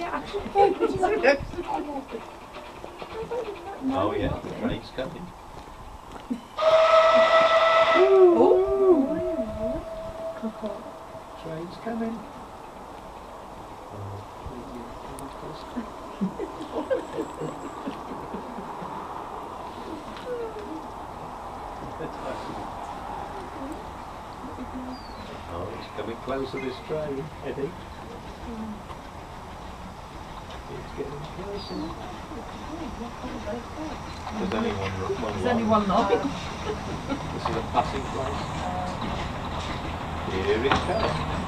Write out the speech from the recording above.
Oh yeah, the train's coming. Train's coming. Oh, it's coming closer, this train, Eddie. It's getting closer. There's only one line. There's only one line. This is a passing place. Here it comes.